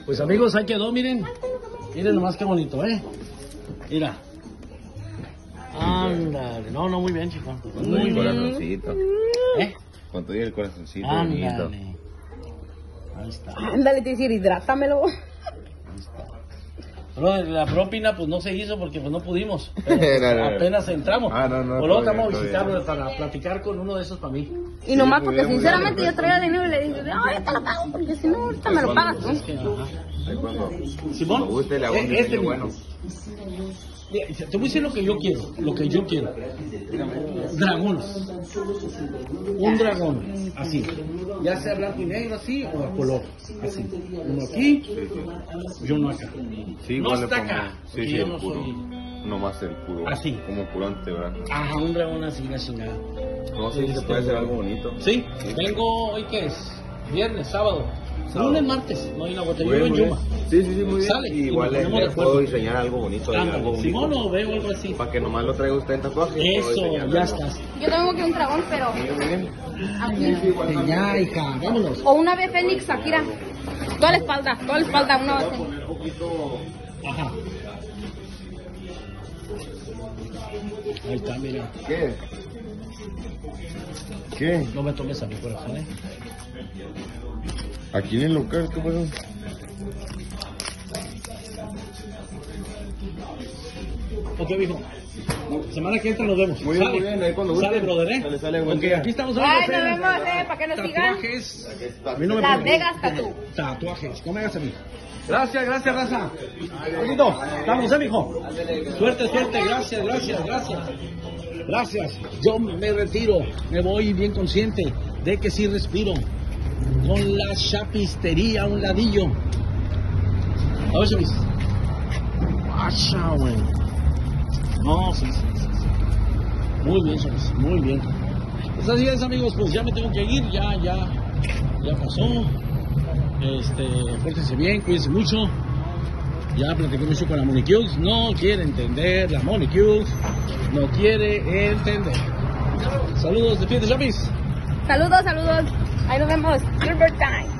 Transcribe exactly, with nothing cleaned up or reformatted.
Pues amigos, ahí quedó, miren. Miren nomás qué bonito, ¿eh? Mira. Ándale. No, no, muy bien, chico. Con Muy el bien. corazoncito. ¿Eh? Con todo el corazoncito bonito. Ándale. Ahí está. Ándale, te decir, hidrátamelo. Pero la propina pues no se hizo porque pues no pudimos. Pero, No, no, no. apenas entramos. Ah, no, no, Por luego está estamos bien, está visitando para platicar con uno de esos para mí. Y nomás Sí, porque muy bien, sinceramente muy bien, yo traía dinero y le dije, no, ya te lo pago, porque si no, ahorita me lo pagas tú. Es que, ajá. Ahí cuando, Simón, cuando guste le hago un eh, este diseño mismo. bueno. Mira, te voy a decir lo que yo quiero, lo que yo quiero. Dragones. Un dragón, así. Ya sea blanco y negro así o a color, así. Uno aquí y uno acá. Sí, No igual le está pongo. acá, Sí, porque sí, yo el no puro. soy- Nomás el puro. Así. Como puro antebrazo. Ajá, un dragón así, la chingada. No sé si se puede hacer algo bonito. Sí, vengo, ¿hoy qué es? Viernes, sábado. Sábado. Lunes, martes, no hay una botella, Muy yo bien, en muy Yuma. bien. Sí, sí, sí, muy bien. Sale, Y y igual nos le, ponemos le de acuerdo. puedo diseñar algo bonito. ahí, algo Ándale, único. Simón o veo algo así. Para que nomás lo traiga usted en tatuaje. Eso, ya estás. Yo tengo que un dragón, pero Muy bien. aquí. Ya, hija, vámonos. O una ave fénix, Akira. Toda la espalda, toda la espalda, una ave fénix. Un poquito. Ajá. Ahí está, mira. ¿Qué? ¿Qué? No me tomes a mi corazón, ¿eh? Aquí en el local, ¿qué pasó? Ok, mijo. Semana que entra nos vemos. Muy bien, Sale. muy bien, ahí cuando guste. Sale, brother, ¿eh? Sale, sale, buen Ok, día. aquí estamos. Ay, amigos, nos ¿eh? vemos, eh, para que nos sigan. Tatuajes. A mí no me Las pongas. Vegas Tattoo. Tatuajes, no me hagas a mí. Gracias, gracias, raza. Bonito, estamos, eh, mijo. Suerte, suerte, gracias, gracias, gracias. Gracias. Yo me retiro, me voy bien consciente de que sí respiro. Con la chapistería a un ladillo. A ver, Chavis. Guacha, güey. No, sí, sí, sí, sí. Muy bien, Chavis, muy bien. Pues así es, amigos, pues ya me tengo que ir, ya, ya, ya pasó. Este, pórtense bien, cuídense mucho. Ya platiqué mucho con la Monicule, no quiere entender, la Monicule no quiere entender. Saludos, despídete, Chapis. Saludos, saludos. Ahí nos vemos. Gilbert Time.